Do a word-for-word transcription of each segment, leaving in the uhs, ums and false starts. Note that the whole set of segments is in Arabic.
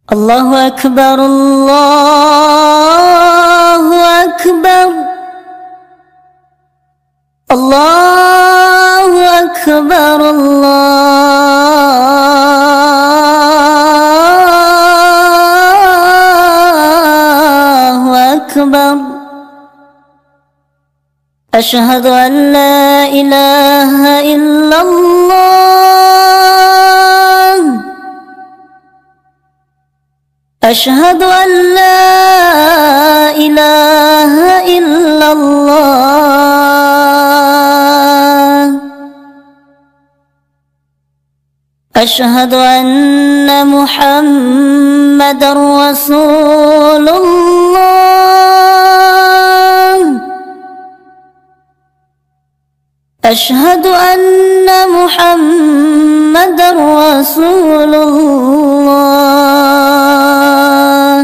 الله أكبر الله أكبر الله أكبر الله أكبر. أشهد أن لا إله إلا الله. أشهد أن لا إله إلا الله. أشهد أن محمدًا رسول الله. أشهد أن محمدًا رسول الله.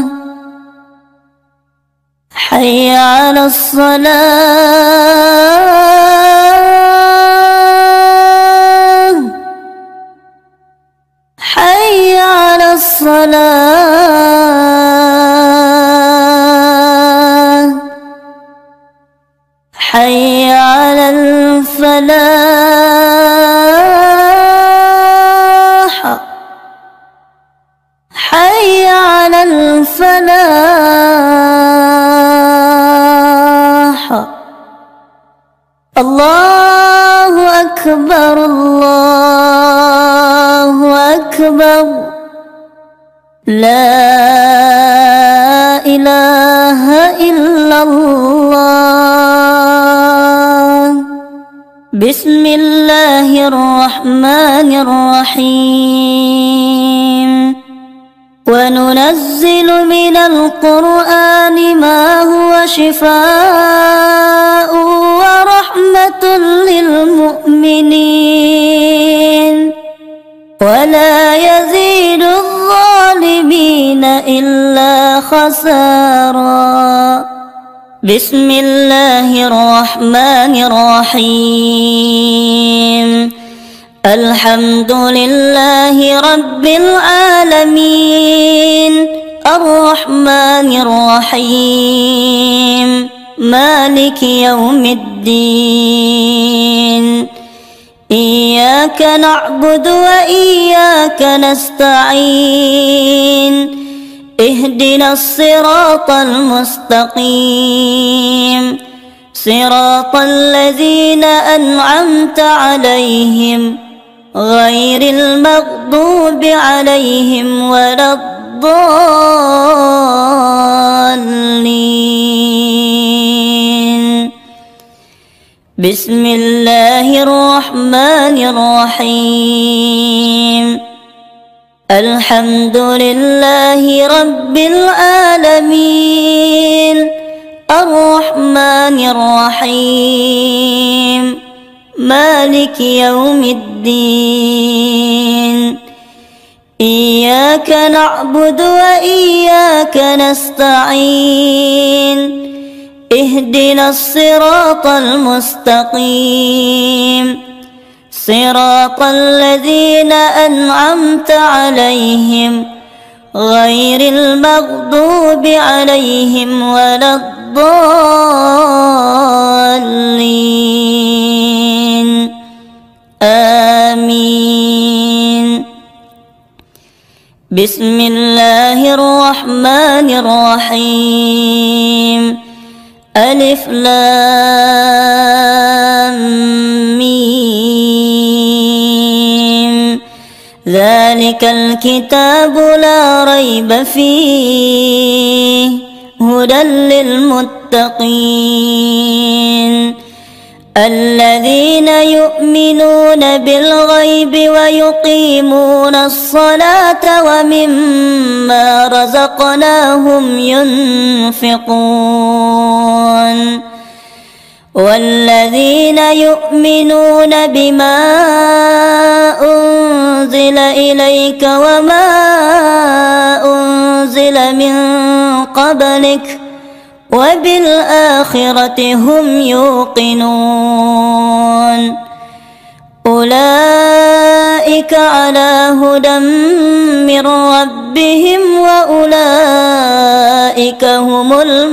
حي على الصلاة. حي على الصلاة. حي على الفلاح. حي على الفلاح. الله أكبر الله أكبر. لا إله إلا الله. بسم الله الرحمن الرحيم. وننزل من القرآن ما هو شفاء ورحمة للمؤمنين ولا يزيد الظالمين إلا خسارا. بسم الله الرحمن الرحيم. الحمد لله رب العالمين الرحمن الرحيم مالك يوم الدين. إياك نعبد وإياك نستعين. اهدنا الصراط المستقيم صراط الذين أنعمت عليهم غير المغضوب عليهم ولا الضالين. بسم الله الرحمن الرحيم. الحمد لله رب العالمين الرحمن الرحيم مالك يوم الدين. إياك نعبد وإياك نستعين. اهدنا الصراط المستقيم صراط الذين أنعمت عليهم غير المغضوب عليهم ولا الضالين. آمين. بسم الله الرحمن الرحيم. ألف لام ميم. ذلك الكتاب لا ريب فيه هدى للمتقين الذين يؤمنون بالغيب ويقيمون الصلاة ومما رزقناهم ينفقون والذين يؤمنون بما أنزل إليك وما أنزل من قبلك وبالآخرة هم يوقنون أولئك على هدى من ربهم وأولئك هم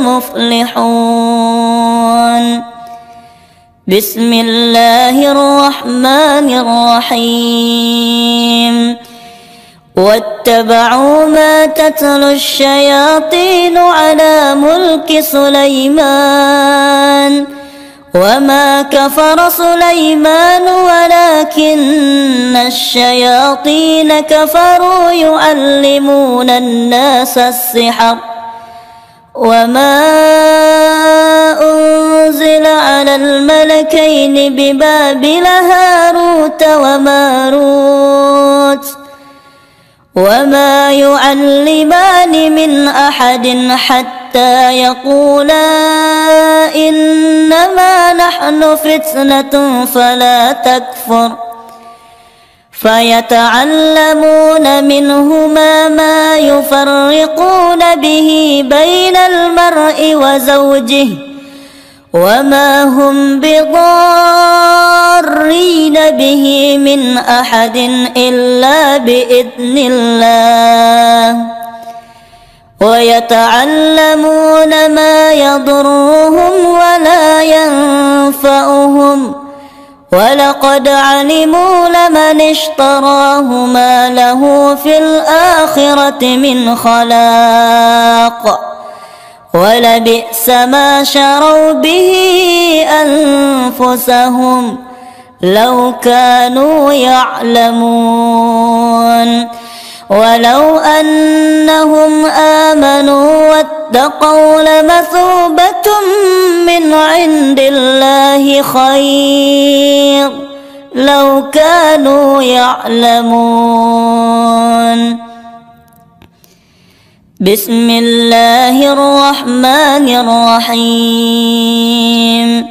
المفلحون. بسم الله الرحمن الرحيم. واتبعوا ما تتلو الشياطين على ملك سليمان وما كفر سليمان ولكن الشياطين كفروا يعلمون الناس السحر وما أنزل على الملكين ببابل هاروت وماروت وما يعلمان من أحد حتى يقولا إنما نحن فتنة فلا تكفر فيتعلمون منهما ما يفرقون به بين المرء وزوجه وما هم بضارين به من أحد إلا بإذن الله ويتعلمون ما يضرهم ولا ينفعهم ولقد علموا لمن اشتراه ما له في الآخرة من خلاق ولبئس ما شروا به أنفسهم لو كانوا يعلمون. ولو أنهم آمنوا واتقوا لمثوبة من عند الله خير لو كانوا يعلمون. بسم الله الرحمن الرحيم.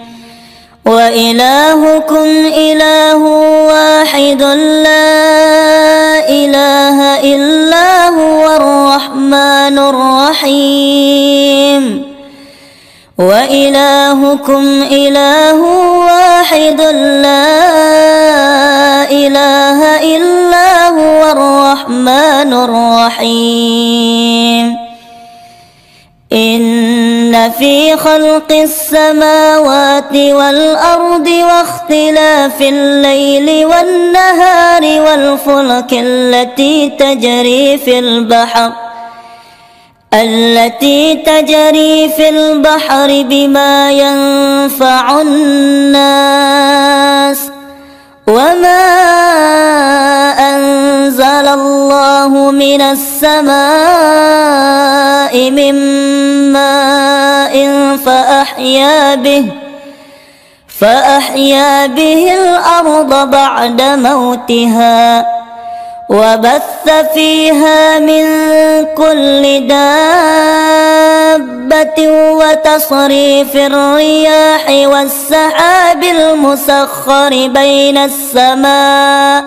وإلهكم إله واحد لا إله إلا هو الرحمن الرحيم. وإلهكم إله واحد لا إله إلا هو الرحمن الرحيم. إن في خلق السماوات والأرض واختلاف الليل والنهار والفلك التي تجري في البحر التي تجري في البحر بما ينفع الناس وما أنزل الله من السماء من ماء فأحيا به فأحيا به الأرض بعد موتها وبث فيها من كل دابة وتصريف الرياح والسحاب المسخر بين السماء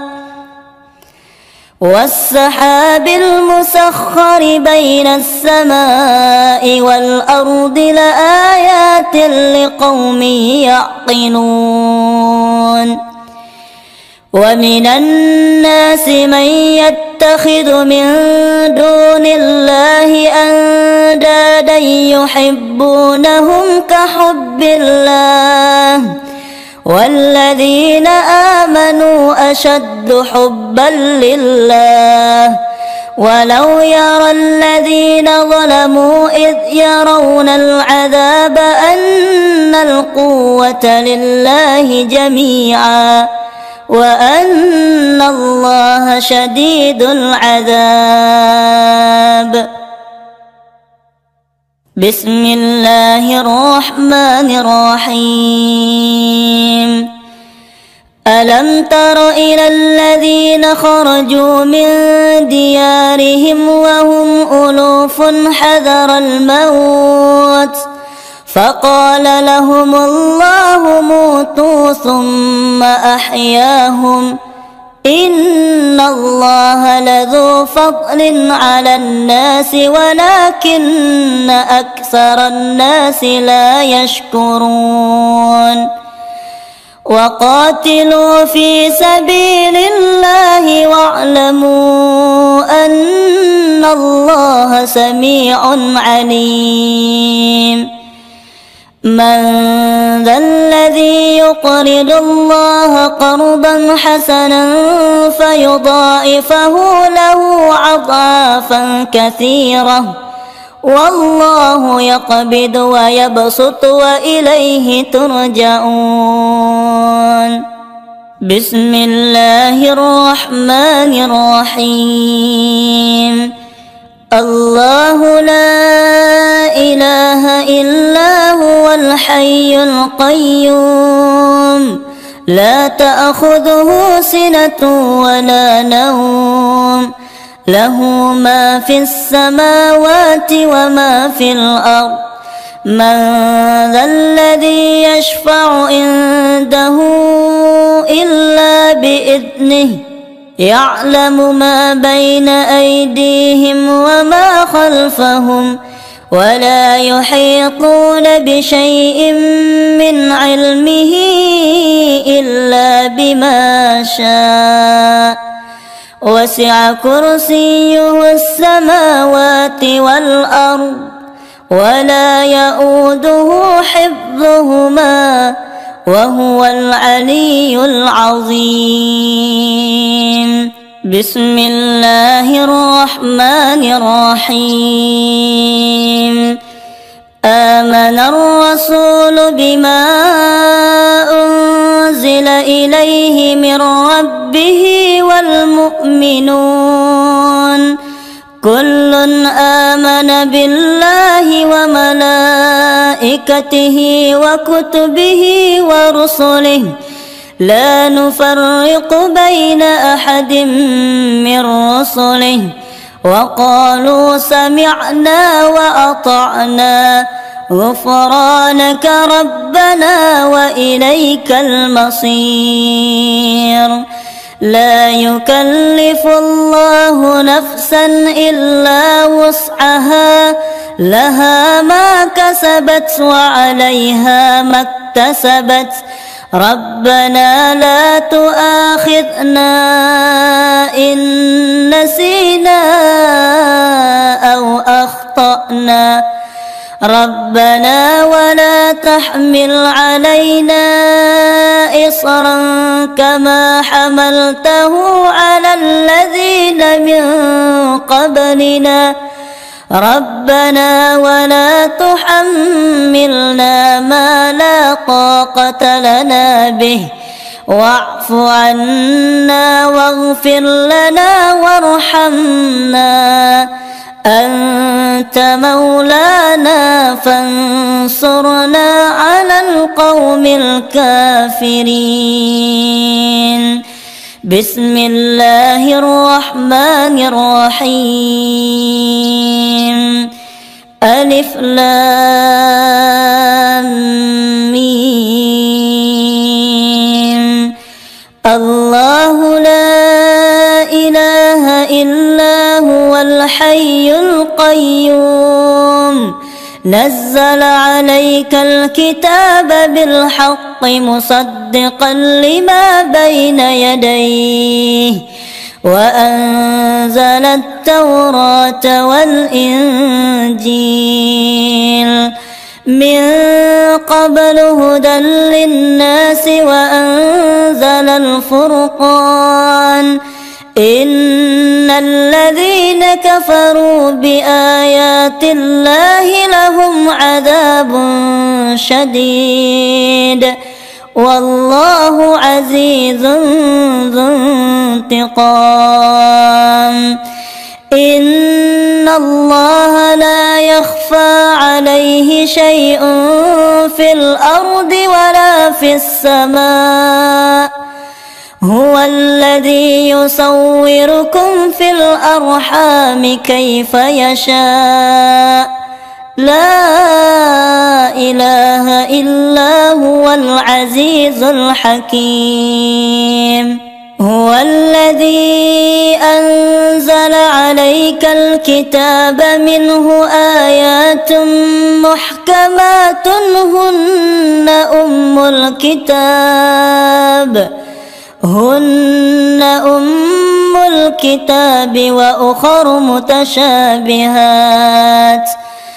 والسحاب المسخر بين السماء والأرض لآيات لقوم يعقلون. ومن الناس من يتخذ من دون الله أندادا يحبونهم كحب الله والذين آمنوا أشد حبا لله ولو يرى الذين ظلموا إذ يرون العذاب أن القوة لله جميعا وأن الله شديد العذاب. بسم الله الرحمن الرحيم. ألم تر إلى الذين خرجوا من ديارهم وهم ألوف حذر الموت فقال لهم الله موتوا ثم أحياهم إن الله لذو فضل على الناس ولكن أكثر الناس لا يشكرون. وقاتلوا في سبيل الله واعلموا أن الله سميع عليم. من ذا الذي يقرض الله قرضا حسنا فيضاعفه له أضعافا كثيرة والله يقبض ويبسط وإليه ترجعون. بسم الله الرحمن الرحيم. الله لا إله إلا هو الحي القيوم لا تأخذه سنة ولا نوم له ما في السماوات وما في الأرض. من ذا الذي يشفع عنده إلا بإذنه يعلم ما بين أيديهم وما خلفهم ولا يحيطون بشيء من علمه إلا بما شاء وسع كرسيه السماوات والأرض ولا يؤوده حفظهما وهو العلي العظيم. بسم الله الرحمن الرحيم. آمن الرسول بما أنزل إليه من ربه والمؤمنون كل آمن بالله وملائكته وكتبه ورسله لا نفرق بين أحد من رسله وقالوا سمعنا وأطعنا غفرانك ربنا وإليك المصير. لا يكلف الله نفسا إلا وسعها لها ما كسبت وعليها ما اكتسبت ربنا لا تؤاخذنا إن نسينا أو أخطأنا ربنا ولا تحمل علينا إصرا كما حملته على الذين من قبلنا ربنا ولا تحملنا ما لا طاقة لنا به واعف عنا واغفر لنا وارحمنا أنت مولانا فانصرنا على القوم الكافرين. بسم الله الرحمن الرحيم. ألف لام ميم. الله لا إله إلا هو الحي القيوم نزل عليك الكتاب بالحق مصدقا لما بين يديه وأنزل التوراة والإنجيل من قبل هدى للناس وأنزل الفرقان إن الذين كفروا بآيات الله لهم عذاب شديد والله عزيز ذو انتقام. إن الله لا يخفى عليه شيء في الأرض ولا في السماء هو الذي يصوركم في الأرحام كيف يشاء لا إله إلا هو العزيز الحكيم. هو الذي أنزل عليك الكتاب منه آيات محكمات هن أم الكتاب هن أم الكتاب وأخر متشابهات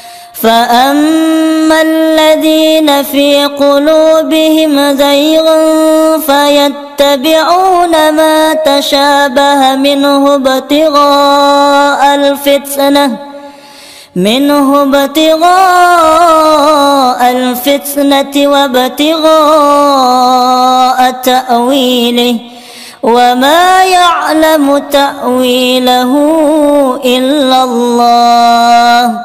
فأما الذين في قلوبهم زيغ فيتبعون ما تشابه منه ابتغاء الفتنة منه ابتغاء الفتنة وابتغاء تأويله وما يعلم تأويله إلا الله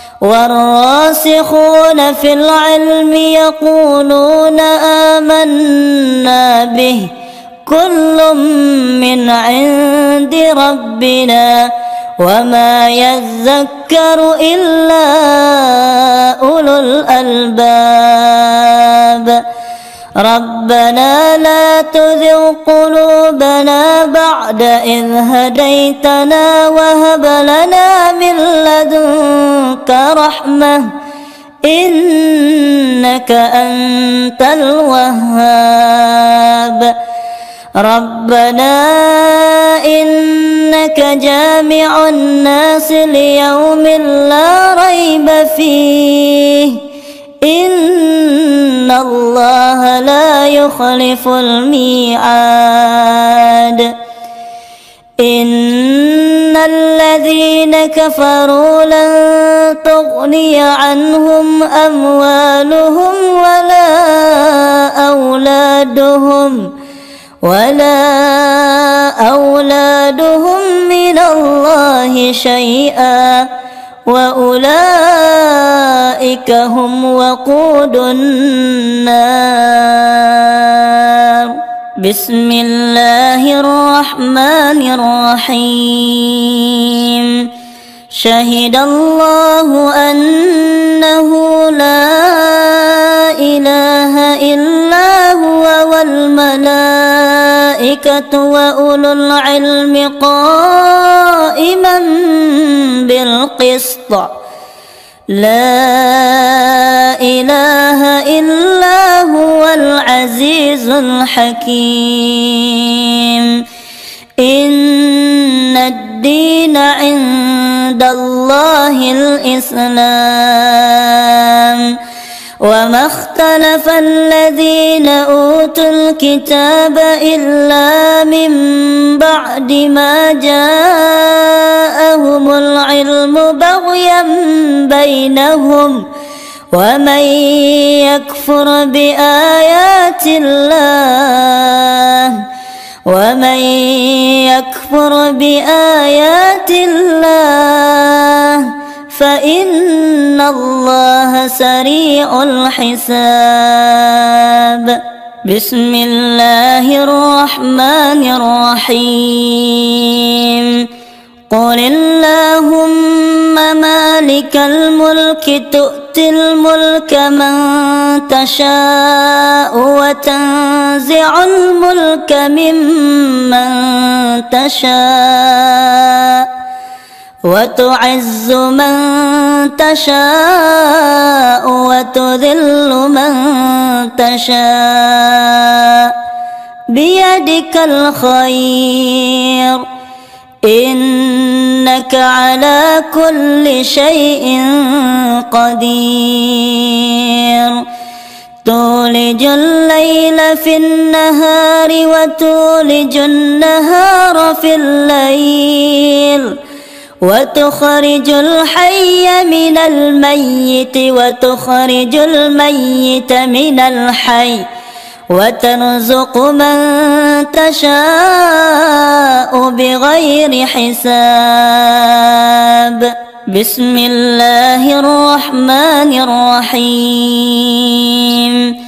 والراسخون في العلم يقولون آمنا به كل من عند ربنا وما يذكر إلا أولو الألباب ربنا لا تزغ قلوبنا بعد إذ هديتنا وهب لنا من لدنك رحمة إنك أنت الوهاب ربنا إنك جامع الناس ليوم لا ريب فيه إن الله لا يخلف الميعاد إن الذين كفروا لن تغني عنهم أموالهم ولا أولادهم ولا أولادهم من الله شيئا وأولئك هم وقود النار بسم الله الرحمن الرحيم شهد الله أنه لا إله إلا هو والملائكة وأولو العلم قائما بالقسط لا إله إلا هو العزيز الحكيم إن الدين عند الله الإسلام وما اختلف الذين أوتوا الكتاب إلا من بعد ما جاءهم العلم بغيا بينهم ومن يكفر بآيات الله ومن يكفر بآيات الله فإن الله سريع الحساب بسم الله الرحمن الرحيم قل اللهم مالك الملك تؤتي الملك من تشاء وتنزع الملك ممن تشاء وتعز من تشاء وتذل من تشاء بيدك الخير إنك على كل شيء قدير تولج الليل في النهار وتولج النهار في الليل وتخرج الحي من الميت وتخرج الميت من الحي وترزق من تشاء بغير حساب بسم الله الرحمن الرحيم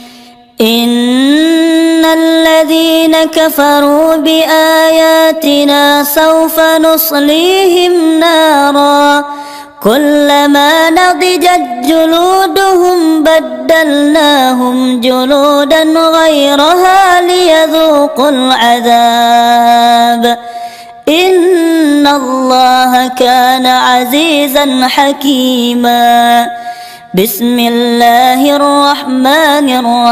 إن الذين كفروا بآياتنا سوف نصليهم نارا كلما نضجت جلودهم بدلناهم جلودا غيرها ليذوقوا العذاب إن الله كان عزيزا حكيما. بسم الله الرحمن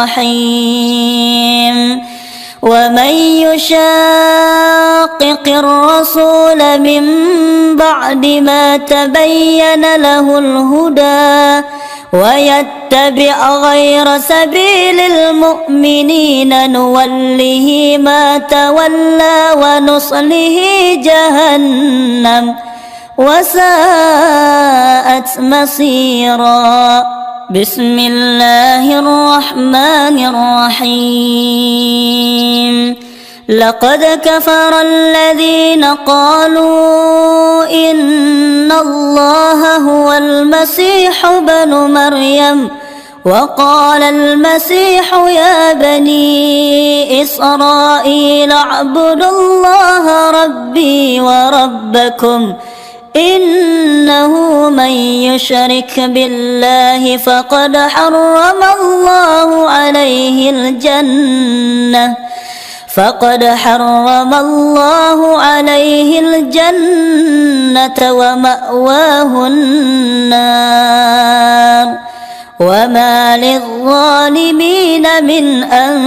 الرحيم. ومن يشاقق الرسول من بعد ما تبين له الهدى ويتبع غير سبيل المؤمنين نوله ما تولى ونصله جهنم وساءت مصيرا. بسم الله الرحمن الرحيم. لقد كفر الذين قالوا إن الله هو المسيح ابن مريم وقال المسيح يا بني إسرائيل اعبدوا الله ربي وربكم إنه من يشرك بالله فقد حرم الله عليه الجنة فقد حرم الله عليه الجنة ومأواه النار وما للظالمين من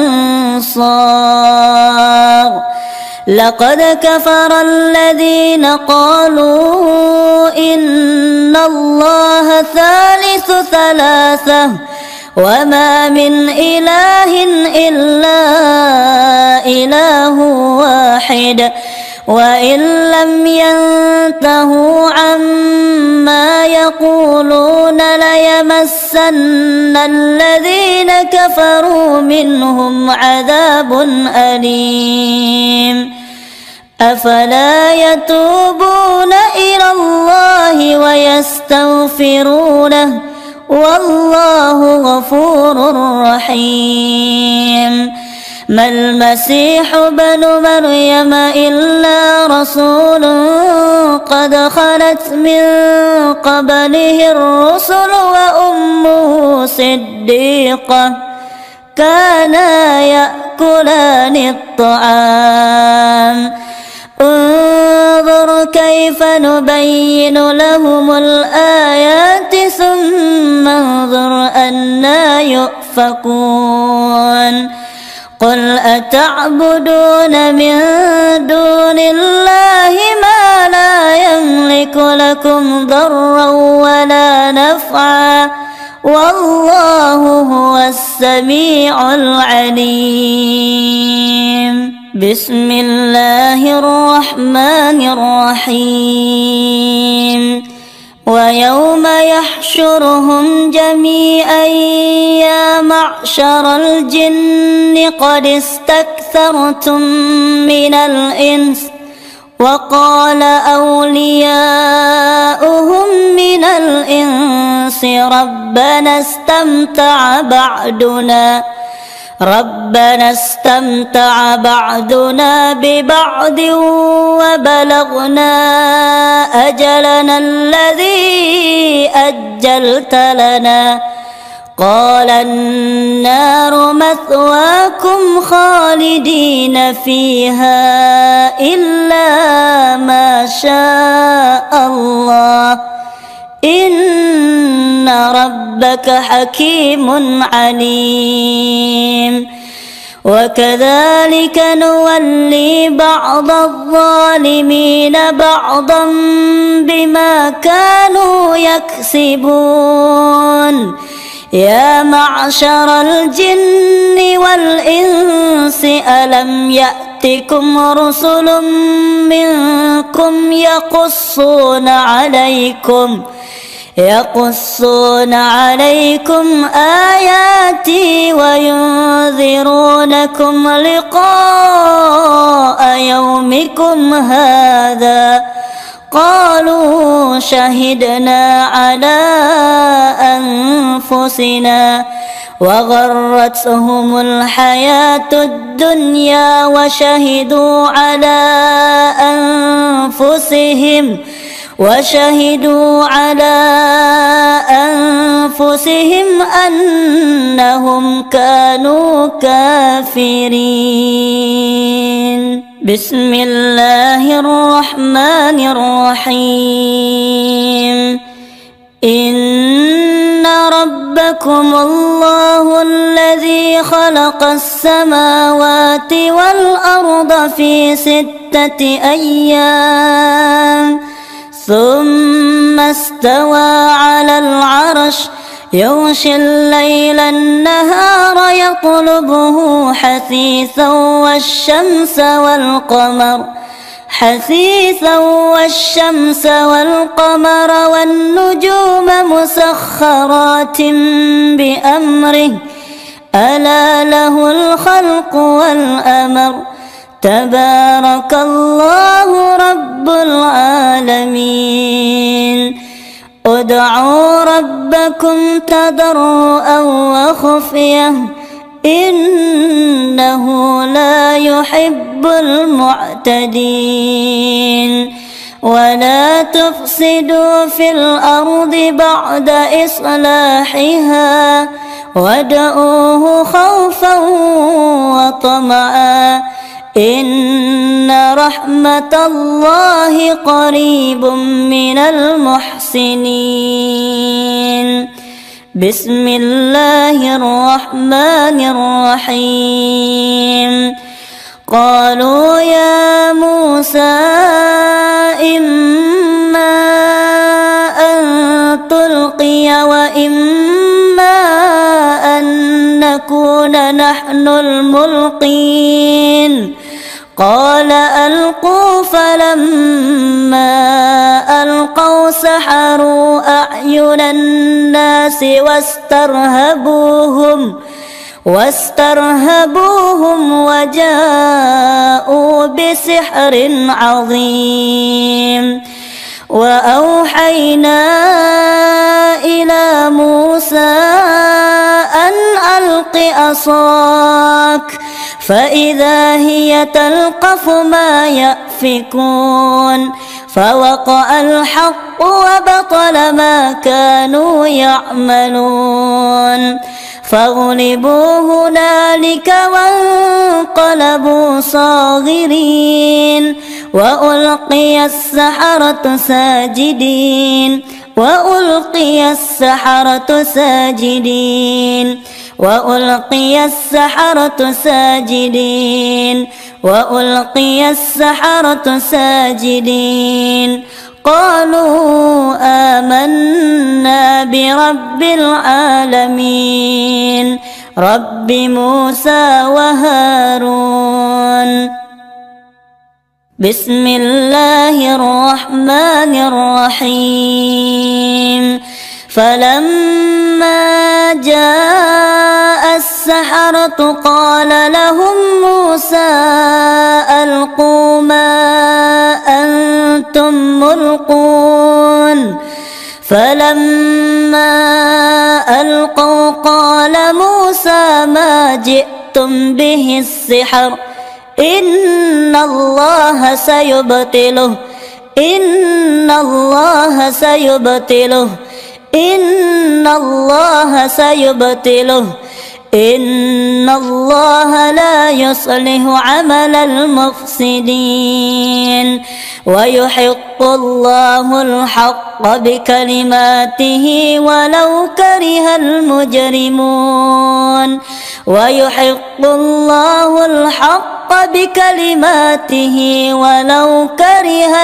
أنصار. لقد كفر الذين قالوا إن الله ثالث ثلاثة وما من إله إلا إله واحد وإن لم ينتهوا عما يقولون ليمسن الذين كفروا منهم عذاب أليم. أفلا يتوبون إلى الله ويستغفرونه والله غفور رحيم. ما المسيح ابن مريم إلا رسول قد خلت من قبله الرسل وأمه صديقة كانا يأكلان الطعام انظر كيف نبين لهم الآيات ثم انظر أنى يؤفكون. قل أتعبدون من دون الله ما لا يملك لكم ضرا ولا نفعا والله هو السميع العليم. بسم الله الرحمن الرحيم. ويوم يحشرهم جميعا يا معشر الجن قد استكثرتم من الإنس وقال أولياؤهم من الإنس ربنا استمتع بعدنا ربنا استمتع بعضنا ببعض وبلغنا أجلنا الذي أجلت لنا قال النار مثواكم خالدين فيها إلا ما شاء الله إن ربك حكيم عليم. وكذلك نولي بعض الظالمين بعضا بما كانوا يكسبون. يا معشر الجن والإنس ألم يأتكم رسل منكم يقصون عليكم يقصون عليكم آياتي وينذرونكم لقاء يومكم هذا قالوا شهدنا على أنفسنا وغرتهم الحياة الدنيا وشهدوا على أنفسهم وشهدوا على أنفسهم أنهم كانوا كافرين. بسم الله الرحمن الرحيم. إن ربكم الله الذي خلق السماوات والأرض في ستة أيام ثم استوى على العرش يغشي الليل النهار يطلبه حثيثا والشمس والقمر حثيثا والشمس والقمر والنجوم مسخرات بأمره ألا له الخلق والأمر تبارك الله رب العالمين. ادعوا ربكم تضرعا وخفية إنه لا يحب المعتدين. ولا تفسدوا في الأرض بعد إصلاحها وادعوه خوفا وطمعا إن رحمة الله قريب من المحسنين. بسم الله الرحمن الرحيم. قالوا يا موسى إما أن تلقي وإما أن نكون نحن الملقين قال ألقوا فلما ألقوا سحروا أعين الناس واسترهبوهم واسترهبوهم وجاءوا بسحر عظيم. وأوحينا إلى موسى أن ألق عصاك فإذا هي تلقف ما يأفكون فوقع الحق وبطل ما كانوا يعملون فغلبوا هنالك وانقلبوا صاغرين وألقي السحرة ساجدين وألقي السحرة ساجدين وألقي السحرة ساجدين وألقي السحرة ساجدين قالوا آمنا برب العالمين رب موسى وهارون. بسم الله الرحمن الرحيم. فلما جاء السحرة قال لهم موسى ألقوا ما أنتم ملقون فلما ألقوا قال موسى ما جئتم به السحر إن الله سيبطله إن الله سيبطله إن الله سيبطله إن الله لا يصلح عمل المفسدين ويحق الله الحق بكلماته ولو كره المجرمون ويحق الله الحق بكلماته ولو كره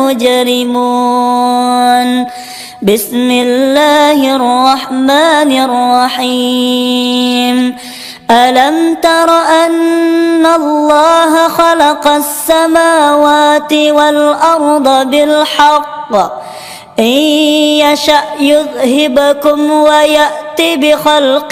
المجرمون. بسم الله الرحمن الرحيم. ألم تر أن الله خلق السماوات والأرض بالحق إن يشأ يذهبكم ويأت بخلق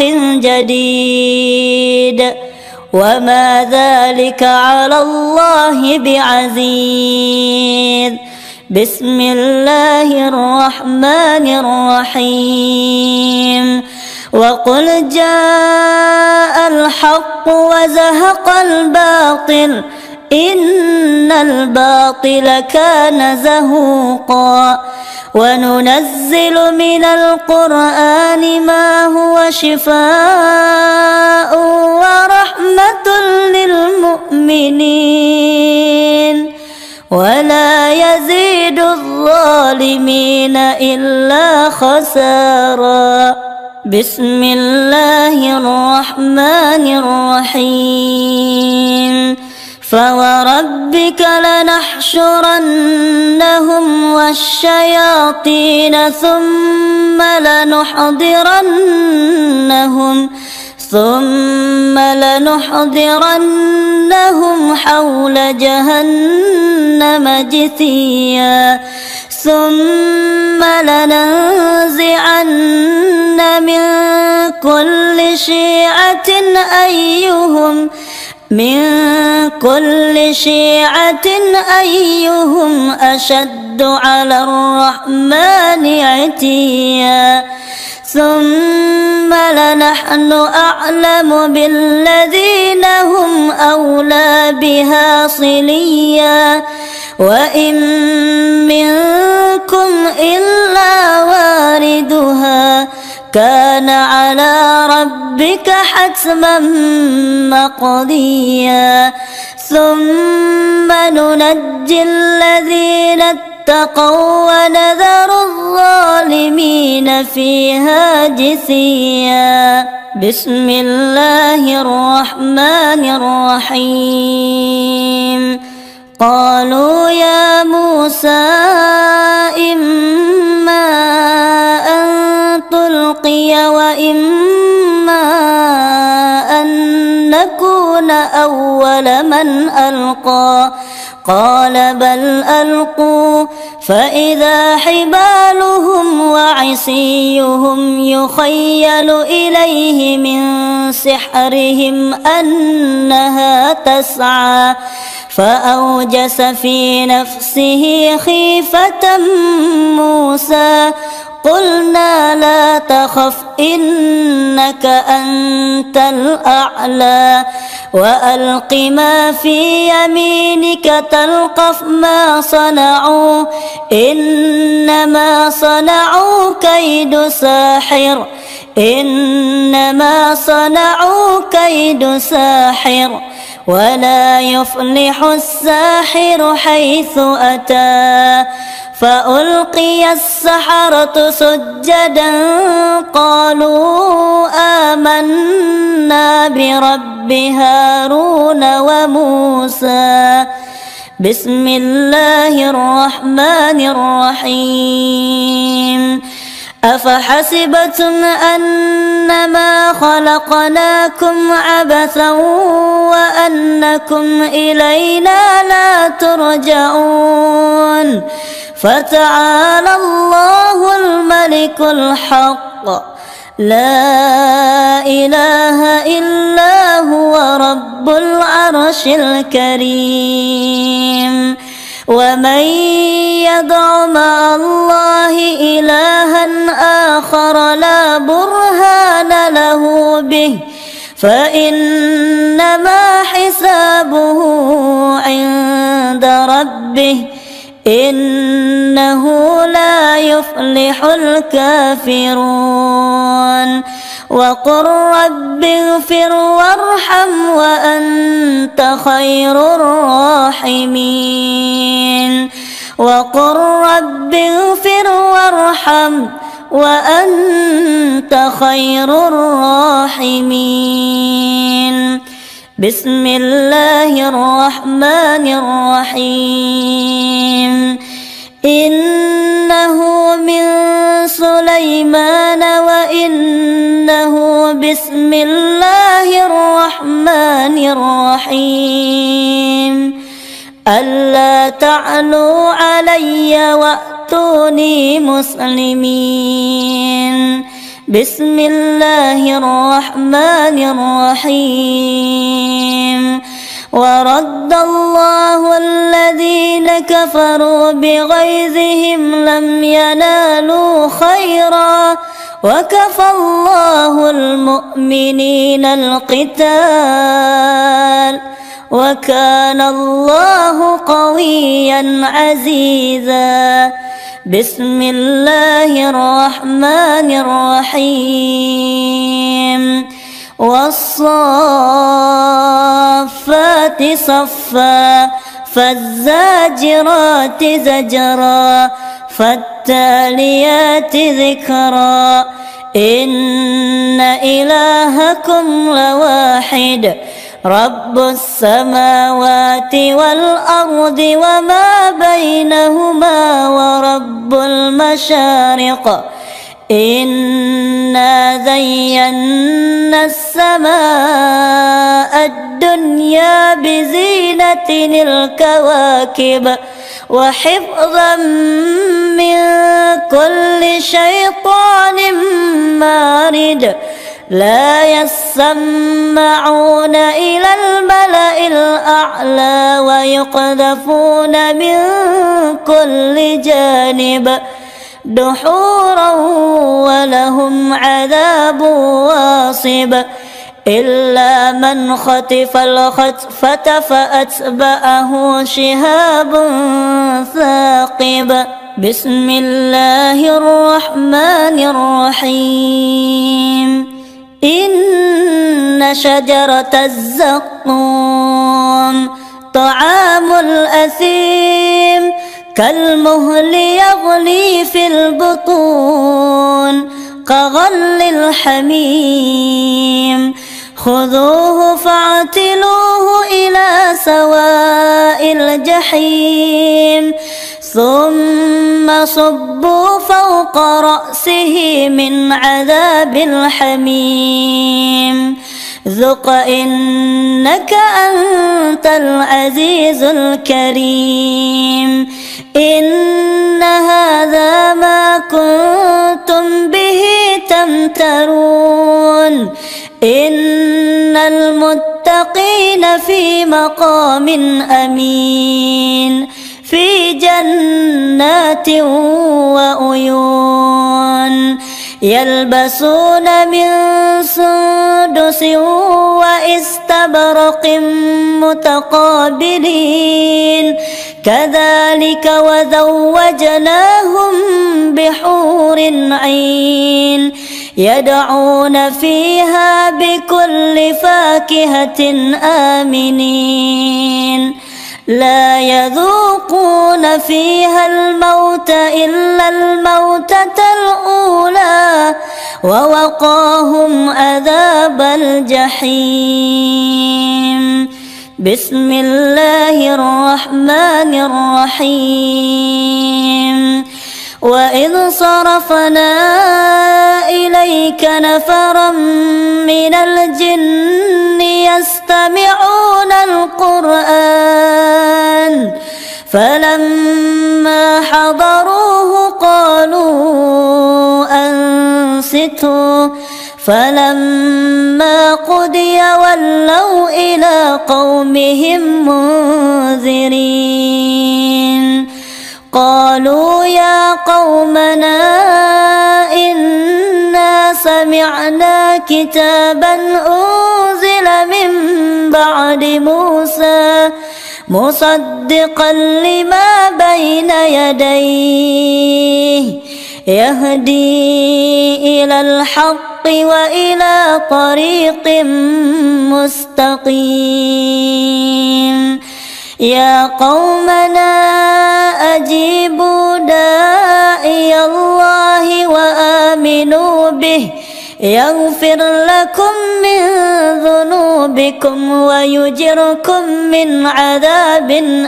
جديد وما ذلك على الله بعزيز. بسم الله الرحمن الرحيم. وقل جاء الحق وزهق الباطل إن الباطل كان زهوقا وننزل من القرآن ما هو شفاء ورحمة للمؤمنين ولا يزيد الظالمين إلا خسارا. بسم الله الرحمن الرحيم فوربك لنحشرنهم والشياطين ثم لنحضرنهم ثم لنحضرنهم حول جهنم جثيا ثم لننزعن من كل شيعة أيهم من كل شيعة أيهم أشد على الرحمن عتيا ثم لنحن أعلم بالذين هم أولى بها صليا وإن منكم إلا واردها كان على ربك حتما مقضيا ثم ننجي الذين اتقوا ونذر الظالمين فيها جثيا. بسم الله الرحمن الرحيم قالوا يا موسى إما أن تلقي وإما أن نكون أول من ألقى قال بل ألقوا فإذا حبالهم وعصيهم يخيل إليه من سحرهم أنها تسعى فأوجس في نفسه خيفة موسى قلنا لا تخف إنك أنت الأعلى وألق ما في يمينك تلقف ما صنعوا إنما صنعوا كيد ساحر إنما صنعوا كيد ساحر ولا يفلح الساحر حيث أتى فألقي السحرة سجدا قالوا آمنا برب هارون وموسى. بسم الله الرحمن الرحيم أفحسبتم أنما خلقناكم عبثا وأنكم إلينا لا ترجعون فتعالى الله الملك الحق لا إله إلا هو رب العرش الكريم. ومن يدع مع الله إلها آخر لا برهان له به فإنما حسابه عند ربه إنه لا يفلح الكافرون. وقل رب اغفر وارحم وأنت خير الراحمين. وقل رب اغفر وارحم وأنت خير الراحمين. بسم الله الرحمن الرحيم إنه من سليمان وإنه بسم الله الرحمن الرحيم ألا تعلوا علي وأتوني مسلمين. بسم الله الرحمن الرحيم ورد الله الذين كفروا بغيظهم لم ينالوا خيرا وكفى الله المؤمنين القتال وكان الله قويا عزيزا. بسم الله الرحمن الرحيم. والصافات صفا فالزاجرات زجرا فالتاليات ذكرا إن إلهكم لواحد رب السماوات والأرض وما بينهما ورب المشارق إنا زينا السماء الدنيا بزينة الكواكب وحفظا من كل شيطان مارد لا يسمعون إلى الملأ الأعلى ويقذفون من كل جانب دحورا ولهم عذاب واصب إلا من خطف الخطفة فأتبعه شهاب ثاقب. بسم الله الرحمن الرحيم. إن شجرة الزقوم طعام الأثيم كالمهل يغلي في البطون كغل الحميم خذوه فاعتلوه إلى سواء الجحيم ثم صبوا فوق رأسه من عذاب الحميم ذق إنك أنت العزيز الكريم. إن هذا ما كنتم به تمترون. إن المتقين في مقام أمين في جنات وعيون يلبسون من سندس واستبرق متقابلين كذلك وزوجناهم بحور عين يدعون فيها بكل فاكهة آمنين لا يذوقون فيها الموت إلا الموتة الأولى ووقاهم عذاب الجحيم. بسم الله الرحمن الرحيم. وإذ صرفنا إليك نفرا من الجن يستمعون القرآن فلما حضروه قالوا أنصتوا فلما قضي ولوا إلى قومهم منذرين قالوا يا قومنا إنا سمعنا كتابا أنزل من بعد موسى مصدقا لما بين يديه يهدي إلى الحق وإلى طريق مستقيم يا قومنا أجيبوا داعي الله وآمنوا به يغفر لكم من ذنوبكم ويجركم من عذاب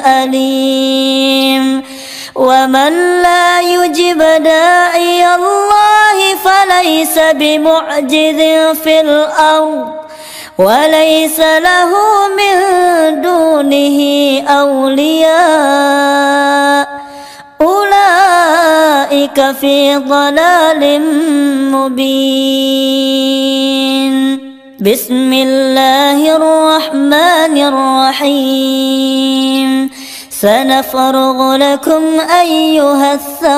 أليم ومن لا يجب داعي الله فليس بمعجز في الأرض وليس له من دونه أولياء أولئك في ضلال مبين. بسم الله الرحمن الرحيم. سنفرغ لكم أيها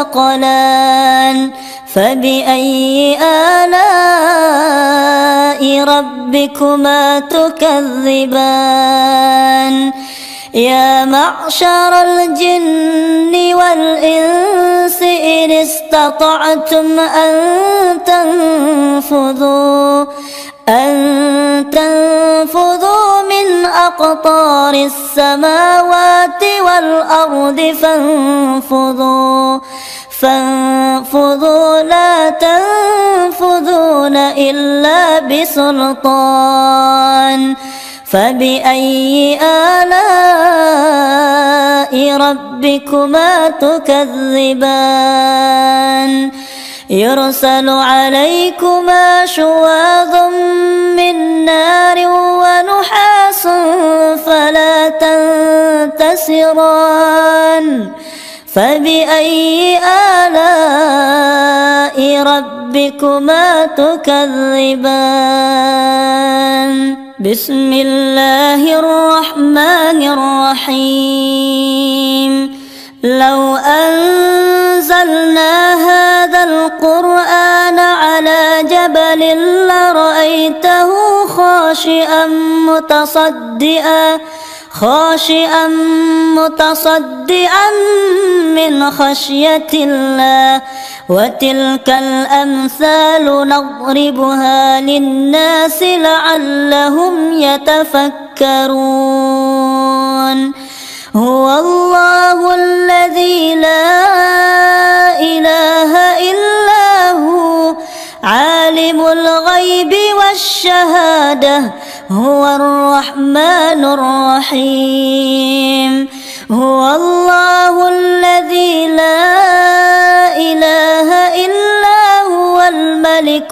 الثقلان فبأي آلاء ربكما تكذبان يا معشر الجن والإنس إن استطعتم أن تنفذوا أن تنفذوا من أقطار السماوات والأرض فانفذوا فانفذوا لا تنفذون إلا بسلطان فبأي آلاء ربكما تكذبان يرسل عليكما شواظ من نار ونحاس فلا تنتصران فبأي آلاء ربكما تكذبان بسم الله الرحمن الرحيم لو أنزلنا هذا القرآن على جبل لرأيته خاشعا متصدعا خاشعا متصدعا من خشية الله وتلك الأمثال نضربها للناس لعلهم يتفكرون هو الله الذي لا إله إلا هو عالم الغيب والشهادة هو الرحمن الرحيم هو الله الذي لا إله إلا هو الملك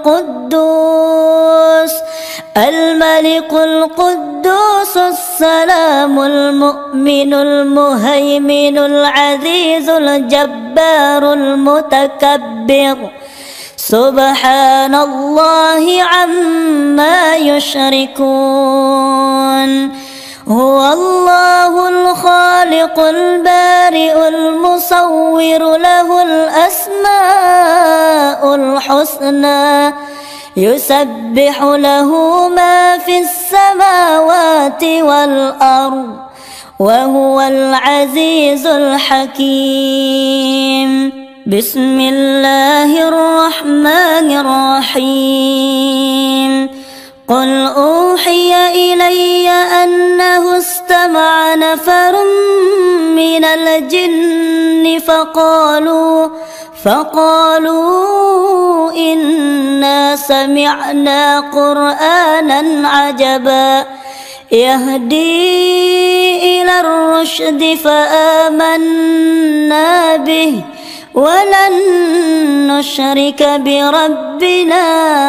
القدوس الملك القدوس السلام المؤمن المهيمن العزيز الجبار المتكبر سبحان الله عما يشركون هو الله الخالق البارئ المصور له الأسماء الحسنى يسبح له ما في السماوات والأرض وهو العزيز الحكيم بسم الله الرحمن الرحيم قل أوحي إلي أنه استمع نفر من الجن فقالوا فقالوا إنا سمعنا قرآنا عجبا يهدي إلى الرشد فآمنا به ولن نشرك بربنا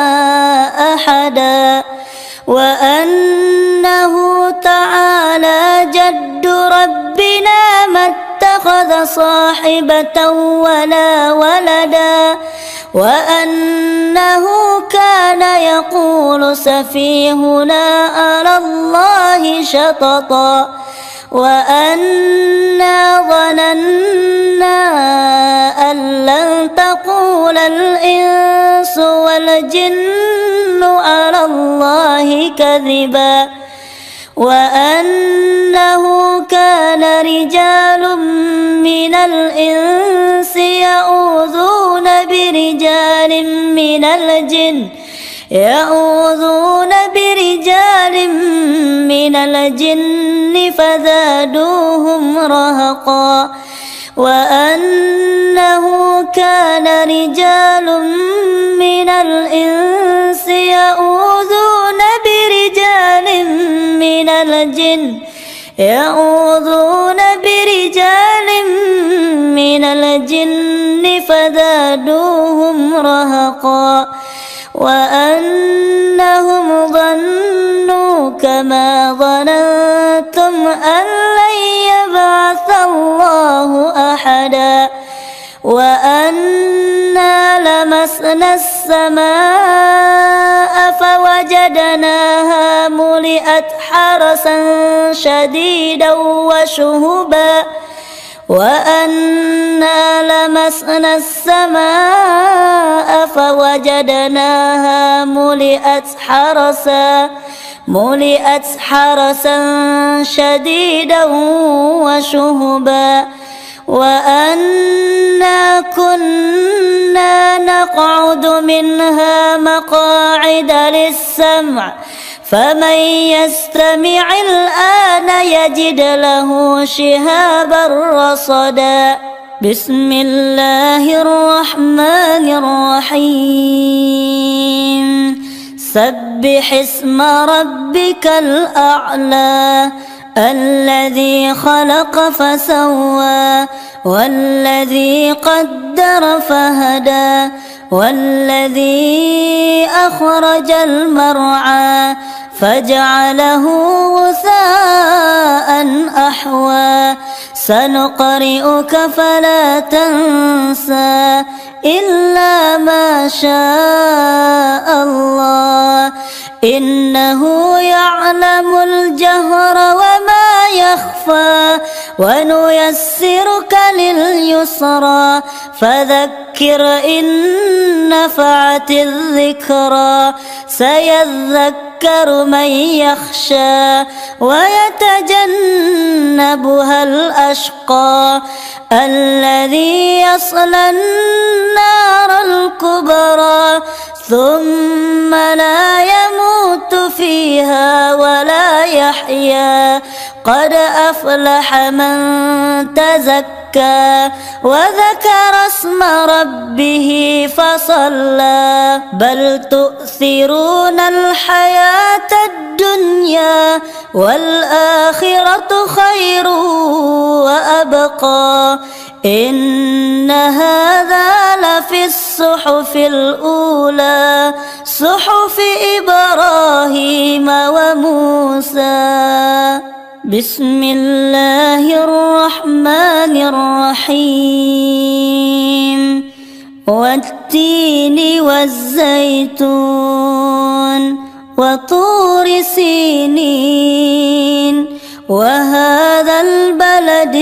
أحدا وأنه تعالى جد ربنا ما اتخذ صاحبة ولا ولدا وأنه كان يقول سفيهنا على الله شططا وأنا ظننا أن لن تقول الإنس والجن على الله كذبا وأنه كان رجال من الإنس يعوذون برجال من الجن يعوذون برجال من الجن فزادوهم رهقا وأنه كان رجال من الإنس يعوذون برجال من الجن يعوذون برجال من الجن فزادوهم رهقا وأنهم ظنوا كما ظننتم أن لن يبعث الله أحدا وأنا لمسنا السماء فوجدناها ملئت حرسا شديدا وشهبا وأنا لمسنا السماء فوجدناها ملئت حرسا ملئت حرسا شديدا وشهبا وأنا كنا نقعد منها مقاعد للسمع فمن يستمع الآن يجد له شهابا رصدا. بسم الله الرحمن الرحيم. سبح اسم ربك الأعلى الذي خلق فسوى والذي قدر فهدى والذي أخرج المرعى فجعله غثاء أحوى سنقرئك فلا تنسى إلا ما شاء الله إنه يعلم الجهر وما يخفى ونيسرك لليسرى فذكر إن نفعت الذكرى سيذكر من يخشى ويتجنبها الأشقى الذي يصلى النار الكبرى ثم لا يموت فيها ولا يحيا قد أفلح من تزكى وذكر اسم ربه فصلى بل تؤثرون الحياة الدنيا والآخرة خير وأبقى إن هذا لفي الصحف الأولى صحف إبراهيم وموسى. بسم الله الرحمن الرحيم. والتين والزيتون وطور سينين وهذا البلد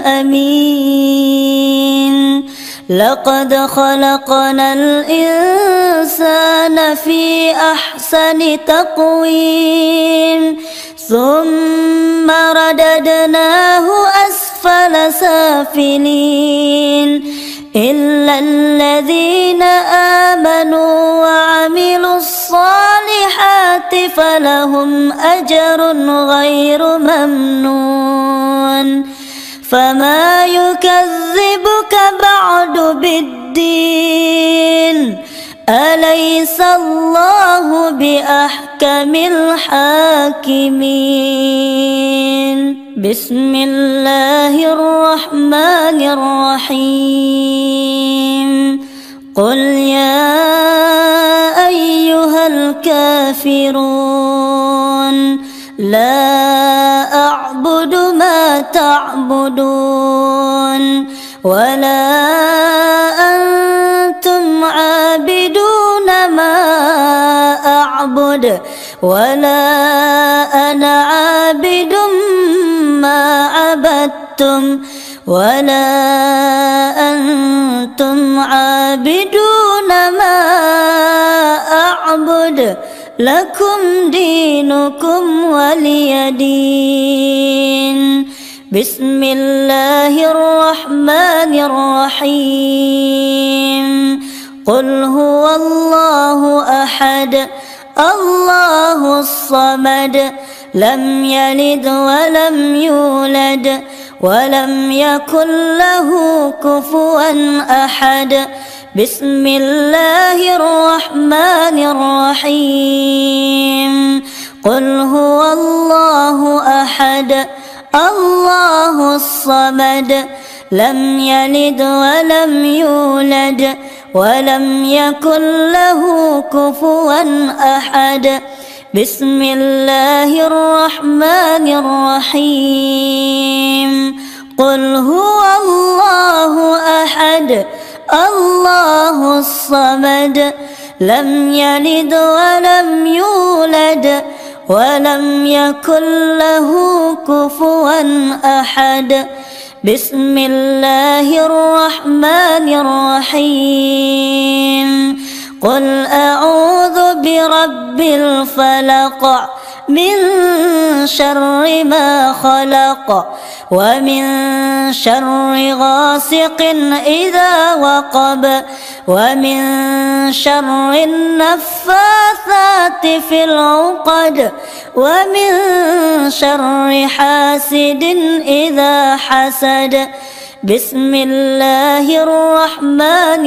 الأمين لقد خلقنا الإنسان في أحسن تقويم ثم رددناه أسفل سافلين إلا الذين آمنوا وعملوا الصالحات فلهم أجر غير ممنون فما يكذبك بعد بالدين أليس الله بأحكم الحاكمين. بسم الله الرحمن الرحيم. قل يا أيها الكافرون لا أعبد ما تعبدون ولا أنتم عابدون ما أعبد ولا أنا عابد ما عبدتم ولا أنتم عابدون ما أعبد لكم دينكم ولي دين. بسم الله الرحمن الرحيم. قل هو الله أحد الله الصمد لم يلد ولم يولد ولم يكن له كفوا أحد. بسم الله الرحمن الرحيم. قل هو الله أحد الله الصمد لم يلد ولم يولد ولم يكن له كفوا أحد. بسم الله الرحمن الرحيم. قل هو الله أحد الله الصمد لم يلد ولم يولد ولم يكن له كفوا أحد. بسم الله الرحمن الرحيم. قل أعوذ برب الفلق من شر ما خلق ومن شر غاسق إذا وقب ومن شر النفاثات في العقد ومن شر حاسد إذا حسد. بسم الله الرحمن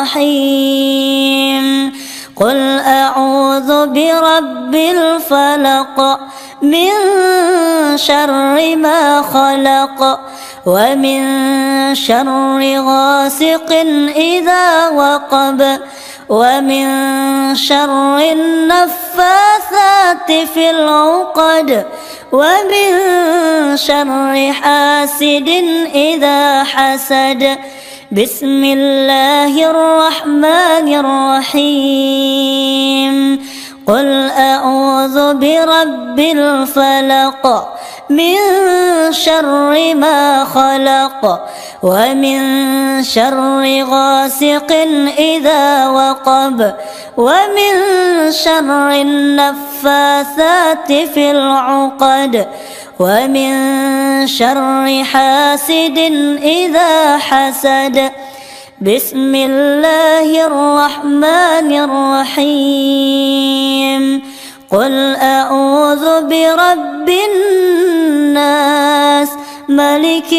الرحيم. قل أعوذ برب الفلق من شر ما خلق ومن شر غاسق إذا وقب ومن شر النفاثات في العقد ومن شر حاسد إذا حسد. بسم الله الرحمن الرحيم. قل أعوذ برب الفلق من شر ما خلق ومن شر غاسق إذا وقب ومن شر النفاثات في العقد ومن شر حاسد إذا حسد. بسم الله الرحمن الرحيم. قل أعوذ برب الناس ملك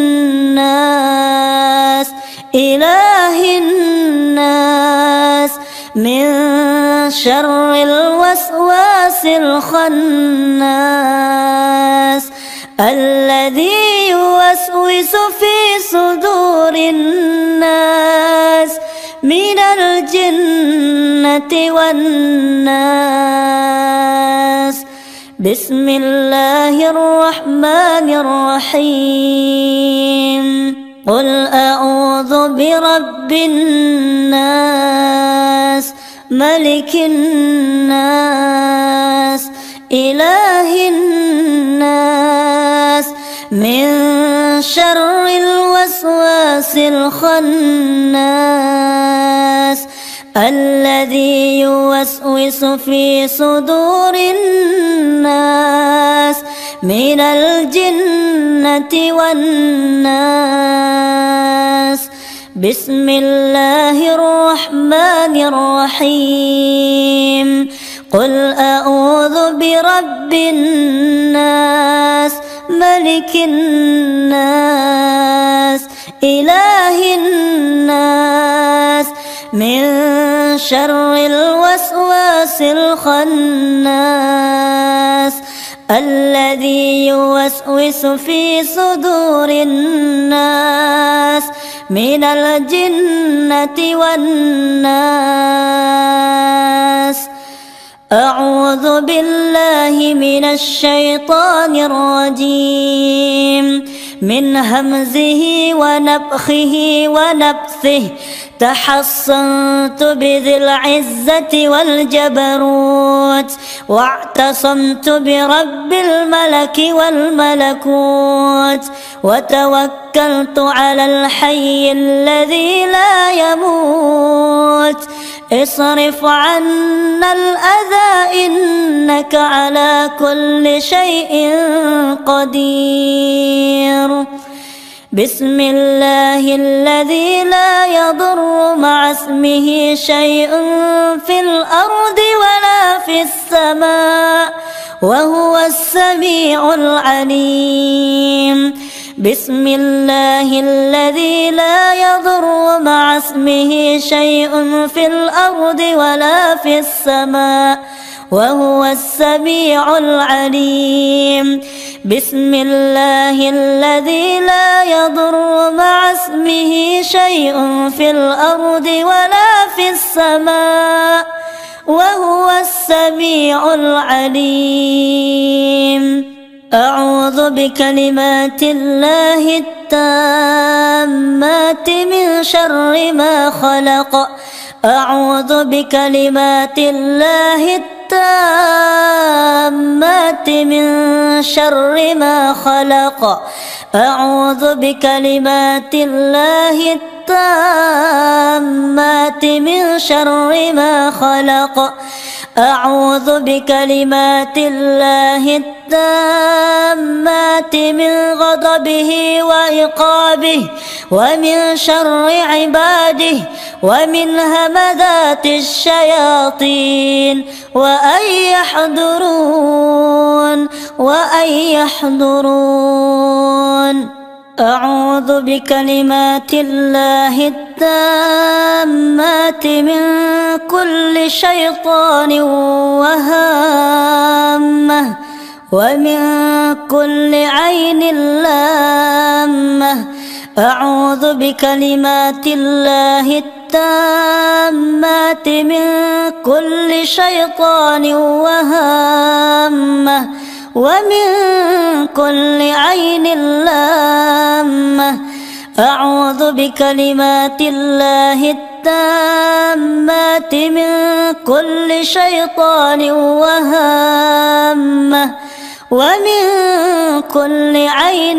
الناس إله الناس من شر الوسواس الخناس الذي يوسوس في صدور الناس من الجنة والناس. بسم الله الرحمن الرحيم. قل أعوذ برب الناس ملك الناس إله الناس من شر الوسواس الخناس الذي يوسوس في صدور الناس من الجنة والناس. بسم الله الرحمن الرحيم. قل أعوذ برب الناس ملك الناس إله الناس من شر الوسواس الخناس الذي يوسوس في صدور الناس من الجنة والناس. أعوذ بالله من الشيطان الرجيم من همزه ونفخه ونفثه. تحصنت بذي العزة والجبروت واعتصمت برب الملك والملكوت وتوكلت على الحي الذي لا يموت. اصرف عنا الأذى إنك على كل شيء قدير. بسم الله الذي لا يضر مع اسمه شيء في الأرض ولا في السماء وهو السميع العليم. بسم الله الذي لا يضر مع اسمه شيء في الأرض ولا في السماء وهو السميع العليم. بسم الله الذي لا يضر مع اسمه شيء في الأرض ولا في السماء وهو السميع العليم. أعوذ بكلمات الله التامات من شر ما خلق. أعوذ بكلمات الله التامات من شر ما خلق. أعوذ بكلمات الله التامات التامات من شر ما خلق أعوذ بكلمات الله التامات من غضبه وعقابه ومن شر عباده ومن همذات الشياطين وأن يحضرون وأن يحضرون أعوذ بكلمات الله التامات من كل شيطان وهامة ومن كل عين لامة أعوذ بكلمات الله التامات من كل شيطان وهامة ومن كل عين لامة أعوذ بكلمات الله التامات من كل شيطان وهامة ومن كل عين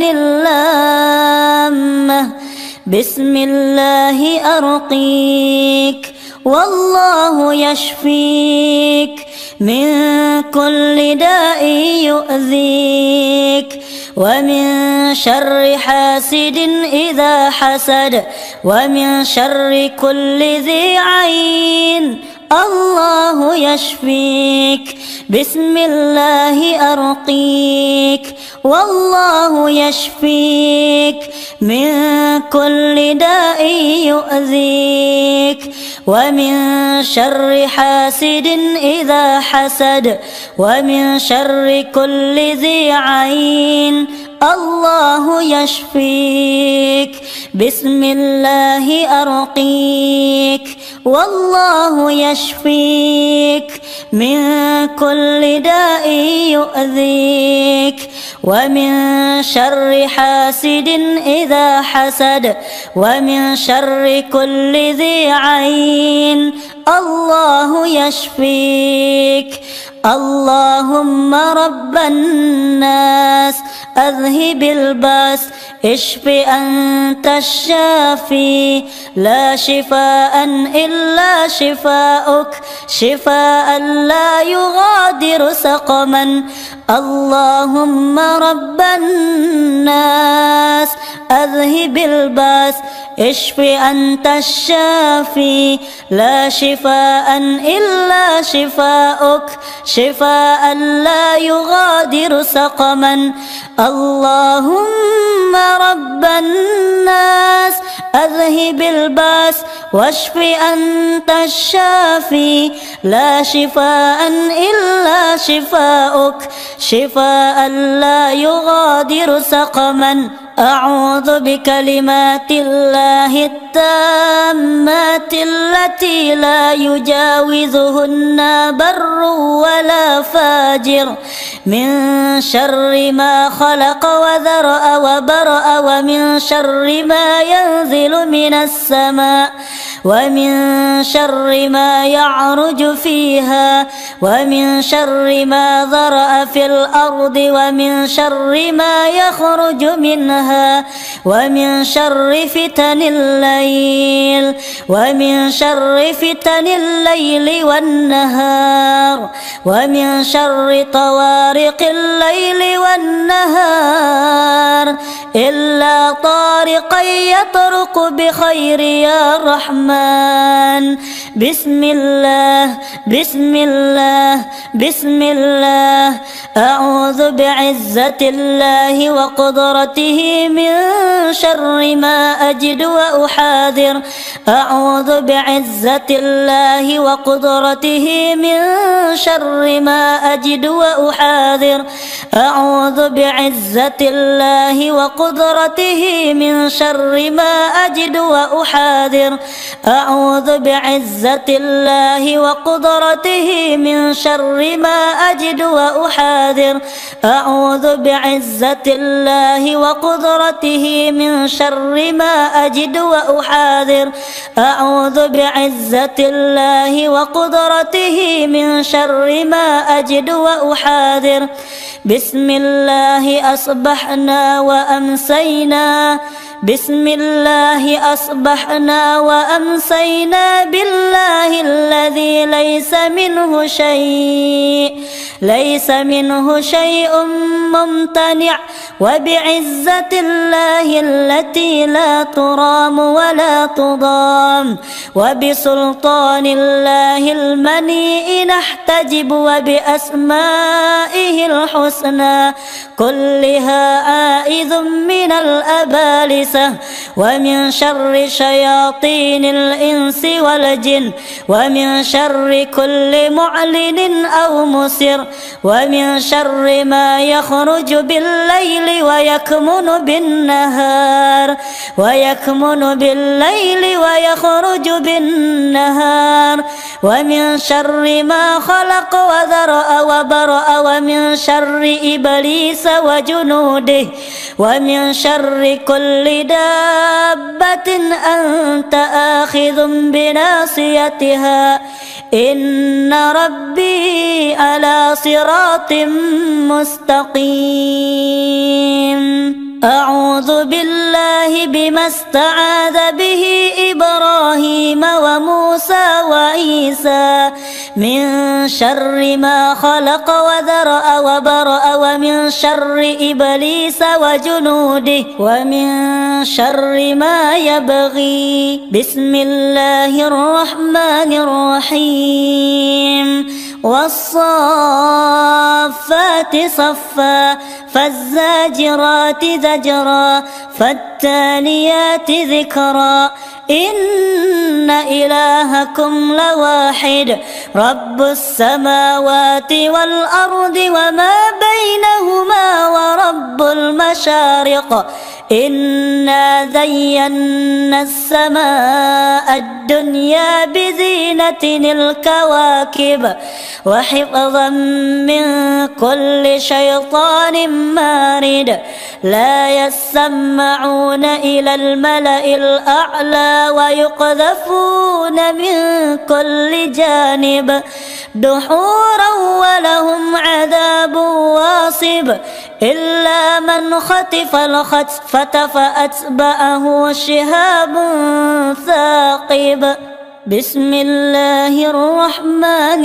لامة بسم الله أرقيك والله يشفيك من كل داء يؤذيك ومن شر حاسد إذا حسد ومن شر كل ذي عين الله يشفيك بسم الله أرقيك والله يشفيك من كل داء يؤذيك ومن شر حاسد إذا حسد ومن شر كل ذي عين الله يشفيك بسم الله أرقيك والله يشفيك من كل داء يؤذيك ومن شر حاسد إذا حسد ومن شر كل ذي عين الله يشفيك اللهم رب الناس أذهب الباس اشف أنت الشافي لا شفاء إلا شفاؤك شفاء لا يغادر سقما اللهم رب الناس أذهب الباس اشف أنت الشافي لا شفاء إلا شفاؤك شفاء لا يغادر سقما اللهم رب الناس أذهب الباس واشف أنت الشافي لا شفاء إلا شفاؤك شفاء لا يغادر سقما أعوذ بكلمات الله التامات التي لا يجاوزهن بر ولا فاجر من شر ما خلق وذرأ وبرأ ومن شر ما ينزل من السماء ومن شر ما يعرج فيها ومن شر ما ذرأ في الأرض ومن شر ما يخرج منها ومن شر فتن الليل ومن شر فتن الليل والنهار ومن شر طوارق الليل والنهار إلا طارقا يطرق بخير يا رحمن بسم الله بسم الله بسم الله أعوذ بعزة الله وقدرته من شر ما أجد وأحاذر أعوذ بعزة الله وقدرته من شر ما أجد وأحاذر أعوذ بعزة الله وقدرته من شر ما أجد وأحاذر أعوذ بعزة الله وقدرته من شر ما أجد وأحاذر أعوذ بعزة الله وقدرته وقدرته من شر ما أجد وأحاذر أعوذ بعزة الله وقدرته من شر ما أجد وأحاذر بسم الله أصبحنا وأمسينا بسم الله أصبحنا وأمسينا بالله الذي ليس منه شيء ليس منه شيء ممتنع وبعزة الله التي لا ترام ولا تضام وبسلطان الله المنيء نحتجب وبأسمائه الحسنى كلها عائذ من الأبالسة ومن شر شياطين الإنس والجن ومن شر كل معلن أو مسر ومن شر ما يخرج بالليل ويكمن بالنهار ويكمن بالليل ويخرج بالنهار ومن شر ما خلق وذرأ وبرأ ومن شر إبليس وجنوده ومن شر كل دابة أنت آخذ بناصيتها إن ربي على صراط مستقيم أعوذ بالله بما استعاذ به إبراهيم وموسى وعيسى من شر ما خلق وذرأ وبرأ ومن شر إبليس وجنوده ومن شر ما يبغي بسم الله الرحمن الرحيم والصافات صفا فالزاجرات زجرا فالتاليات ذكرا إن إلهكم لواحد رب السماوات والأرض وما بينهما ورب المشارق إنا زينا السماء الدنيا بزينة الكواكب وحفظا من كل شيطان مارد لا يسمعون إلى الملأ الأعلى ويقذفون من كل جانب دحورا ولهم عذاب واصب إلا من خطف الخطفة فأتبعه شهاب ثاقب بسم الله الرحمن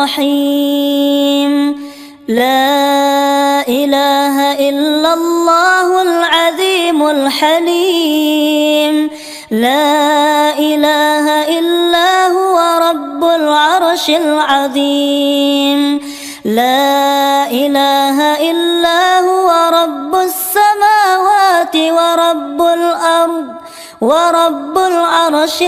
الرحيم لا إله إلا الله العظيم الحليم لا إله إلا هو رب العرش العظيم لا إله إلا هو رب السماوات ورب الأرض ورب العرش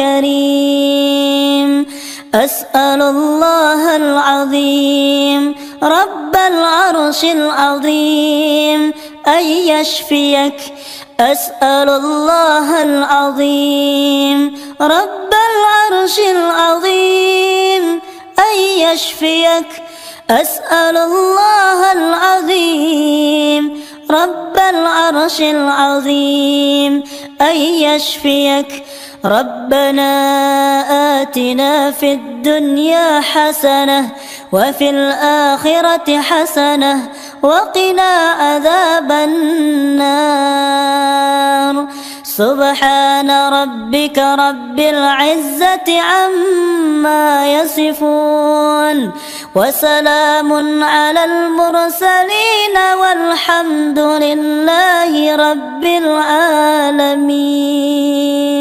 الكريم أسأل الله العظيم رب العرش العظيم أن يشفيك أسأل الله العظيم رب العرش العظيم أن يشفيك أسأل الله العظيم رب العرش العظيم أن يشفيك ربنا آتنا في الدنيا حسنة وفي الآخرة حسنة وقنا عذاب النار سبحان ربك رب العزة عما يصفون وسلام على المرسلين والحمد لله رب العالمين.